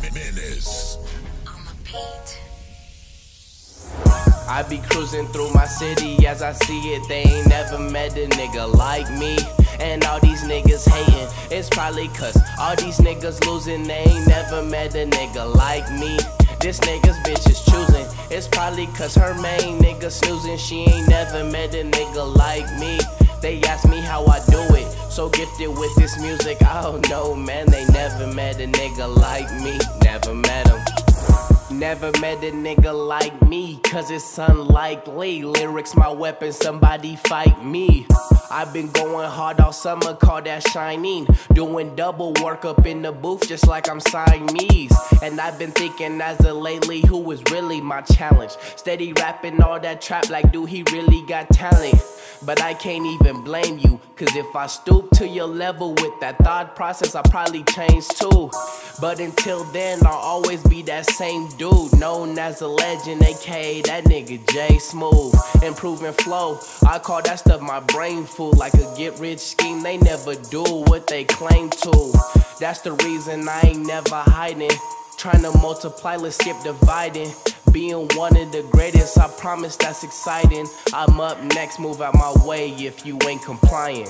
Menace. On the beat. I be cruising through my city as I see it. They ain't never met a nigga like me. And all these niggas hating, it's probably cause all these niggas losing. They ain't never met a nigga like me. This nigga's bitch is choosing, it's probably cause her main nigga snoozing. She ain't never met a nigga like me. They ask me how I do it, so gifted with this music. I don't know, man, they never met a nigga like me. Never met him. Never met a nigga like me, cause it's unlikely. Lyrics my weapon, somebody fight me. I've been going hard all summer, call that shining. Doing double work up in the booth just like I'm Siamese. And I've been thinking as of lately, who is really my challenge? Steady rapping all that trap like, dude, he really got talent. But I can't even blame you, cause if I stoop to your level with that thought process, I probably change too. But until then, I'll always be that same dude, known as a legend, aka that nigga J Smooth. Improving flow, I call that stuff my brain food. Like a get rich scheme, they never do what they claim to. That's the reason I ain't never hiding. Trying to multiply, let's skip dividing. Being one of the greatest, I promise that's exciting. I'm up next, move out my way if you ain't complying.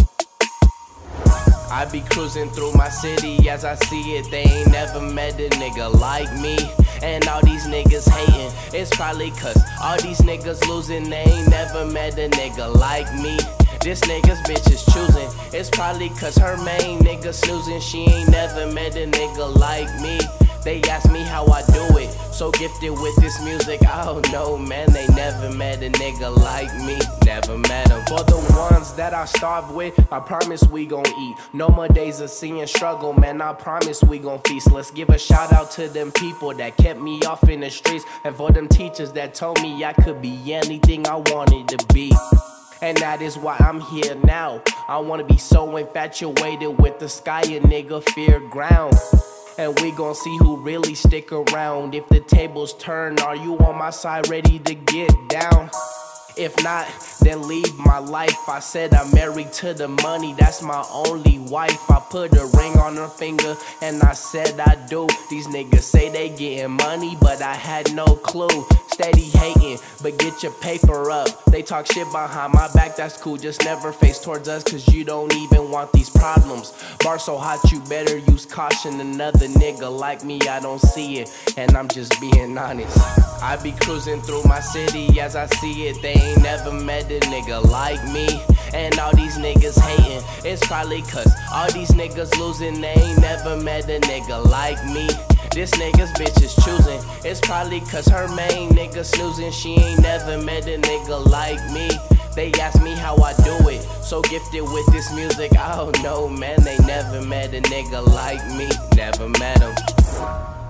I be cruising through my city as I see it. They ain't never met a nigga like me. And all these niggas hating, it's probably cause all these niggas losing. They ain't never met a nigga like me. This nigga's bitch is choosing, it's probably cause her main nigga snoozing. She ain't never met a nigga like me. They ask me how I do it, so gifted with this music. I don't know, man, they never met a nigga like me. Never met him. For the ones that I starved with, I promise we gon' eat. No more days of seeing struggle, man, I promise we gon' feast. Let's give a shout out to them people that kept me off in the streets. And for them teachers that told me I could be anything I wanted to be. And that is why I'm here now. I wanna be so infatuated with the sky, a nigga fear ground. And we gon' see who really stick around. If the tables turn, are you on my side ready to get down? If not, then leave my life. I said I'm married to the money, that's my only wife. I put a ring on her finger and I said I do. These niggas say they getting money, but I had no clue. Steady hating, but get your paper up. They talk shit behind my back, that's cool. Just never face towards us, cause you don't even want these problems. Bar so hot you better use caution. Another nigga like me, I don't see it, and I'm just being honest. I be cruising through my city as I see it. They ain't never met a nigga like me. And all these niggas hating, it's probably cause all these niggas losing. They ain't never met a nigga like me. This nigga's bitch is choosing, it's probably cause her main nigga snoozing. She ain't never met a nigga like me. They ask me how I do it, so gifted with this music. I don't know, man, they never met a nigga like me. Never met him.